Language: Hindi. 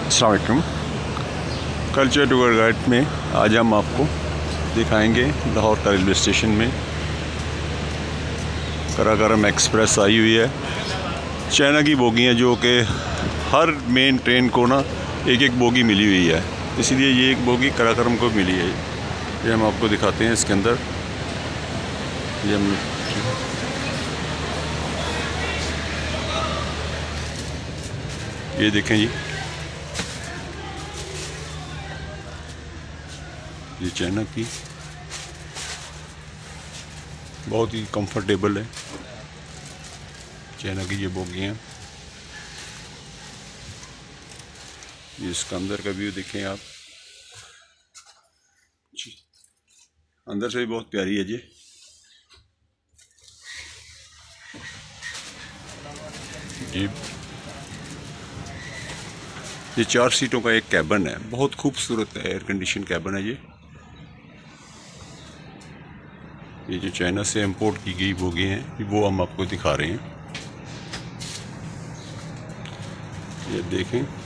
अस्सलाम वालेकुम। कल्चर टूर गाइड में आज हम आपको दिखाएंगे लाहौर का रेलवे स्टेशन में कराकोरम एक्सप्रेस आई हुई है। चाइना की बोगियाँ जो कि हर मेन ट्रेन को ना एक एक बोगी मिली हुई है, इसलिए ये एक बोगी कराकोरम को मिली है। ये हम आपको दिखाते हैं इसके अंदर। ये देखें जी, ये चाइना की बहुत ही कंफर्टेबल है। चाइना की ये बोगियाँ, ये इसका अंदर का व्यू देखें आप। अंदर से भी बहुत प्यारी है जी। ये 4 सीटों का एक कैबिन है, बहुत खूबसूरत एयर कंडीशन कैबिन है ये जो चाइना से इंपोर्ट की गई बोगी हैं वो हम आपको दिखा रहे हैं। ये देखें,